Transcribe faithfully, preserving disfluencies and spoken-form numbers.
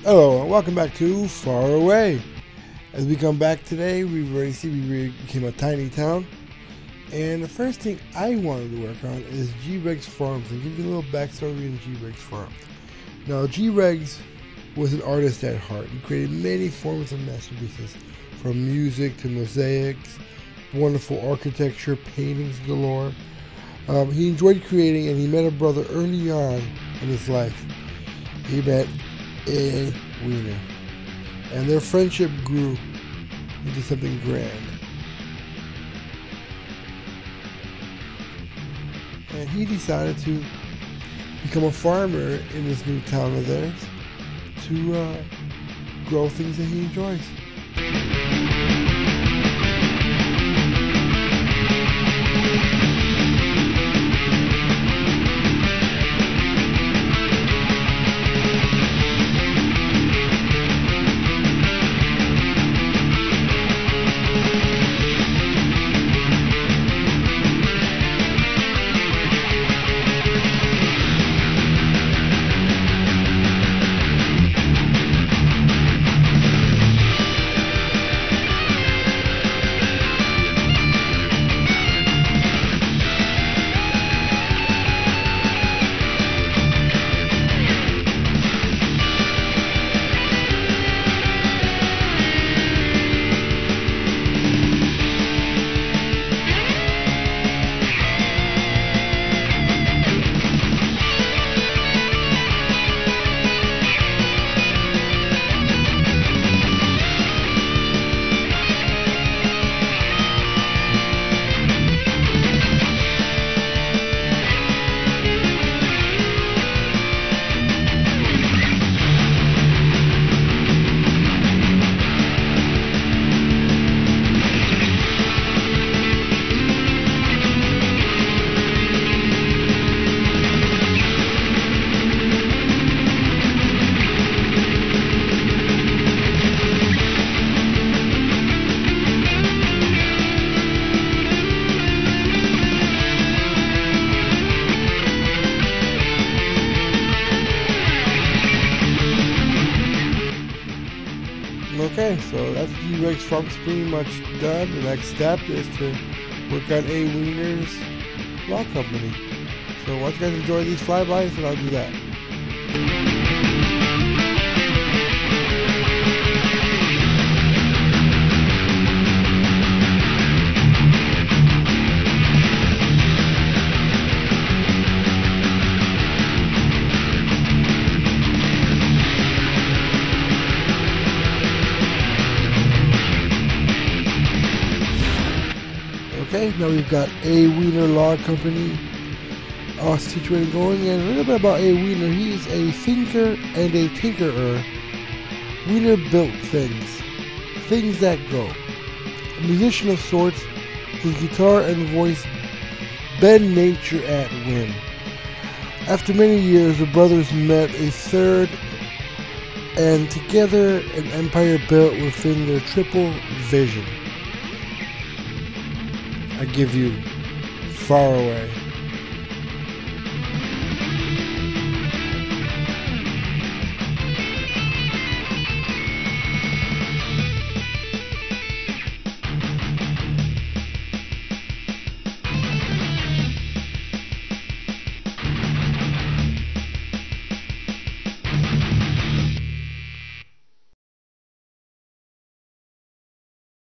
Hello and welcome back to Far Away. As we come back today, we've already seen we became a tiny town. And the first thing I wanted to work on is Gregz Farms and give you a little backstory on Gregz Farms. Now Gregz was an artist at heart. He created many forms of masterpieces, from music to mosaics, wonderful architecture, paintings galore. Um, he enjoyed creating, and he met a brother early on in his life. He met a Wiener, and their friendship grew into something grand. And he decided to become a farmer in this new town of theirs to uh, grow things that he enjoys. Okay, so that's Gregz Farms pretty much done. The next step is to work on a Wiener's law company. So once you guys enjoy these flybys, then I'll do that. Okay, now we've got a Wiener Law Company uh, situated going, and a little bit about a Wiener. He's a thinker and a tinkerer. Wiener built things, things that go. A musician of sorts, his guitar and voice bend nature at whim. After many years, the brothers met a third, and together an empire built within their triple vision. I give you Far Away.